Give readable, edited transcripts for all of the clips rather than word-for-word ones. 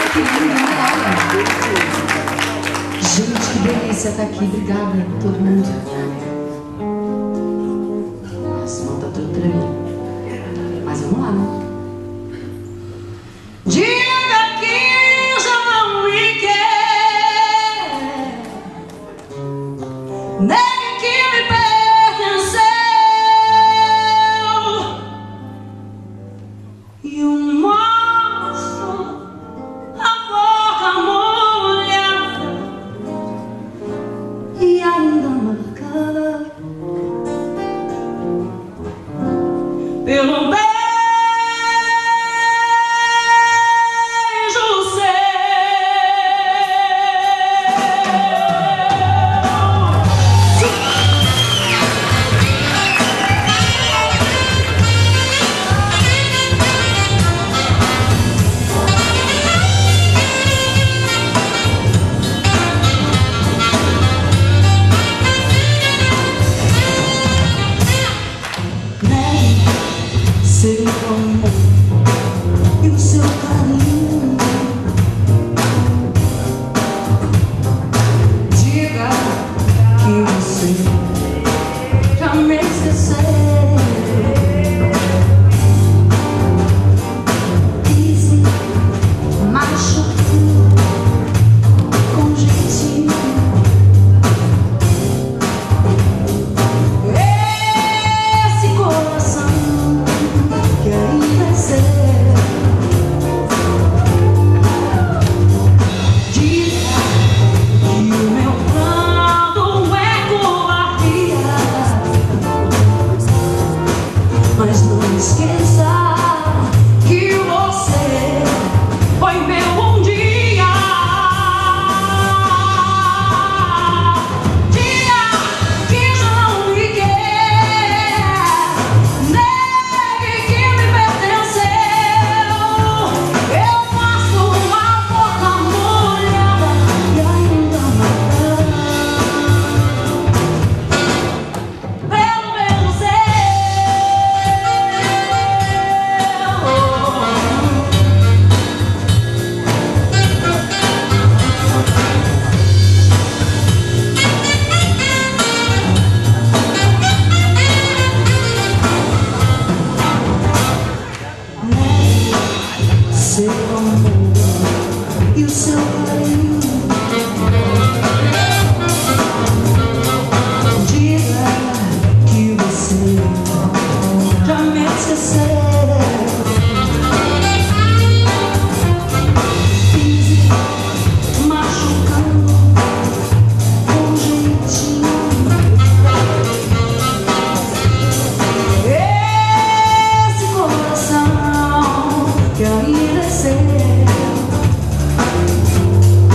Gente, que delícia estar aqui. Obrigada, todo mundo. Nossa, não tá tudo tremendo. Mas vamos lá, né? Diga que já não me quer, nem que me pertenceu, e o moço, a boca molhada e ainda marcada pelo beijo seu. Seu amor e o seu carinho, diga que você já me esqueceu. Disse, machucou com jeitinho. Esse coração que ainda é seu, diga que o meu plano é covardia, mas não esqueça que você foi meu um dia. Diga que já não me quer, negue que me pertenceu. Eu faço uma boca molhada e ainda marcada pelo beijo seu. Seu amor e o seu carinho, diga que você já me esqueceu. Fiz machucando com jeitinho. Esse coração que ainda é seu,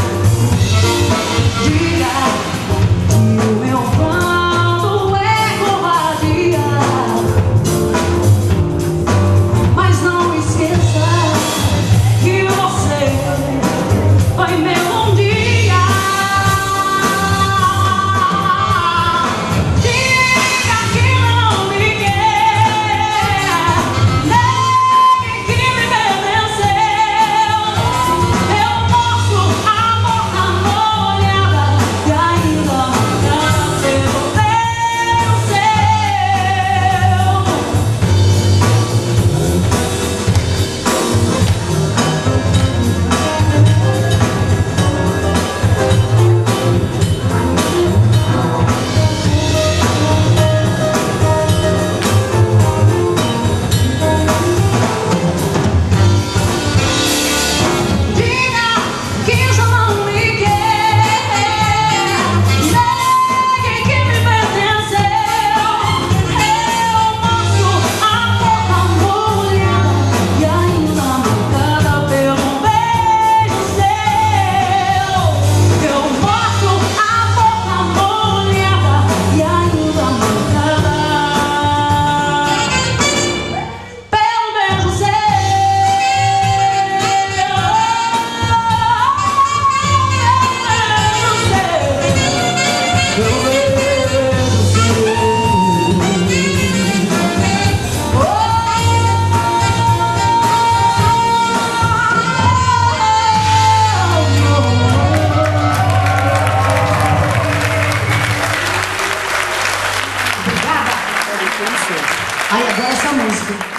Ai, adoro essa música.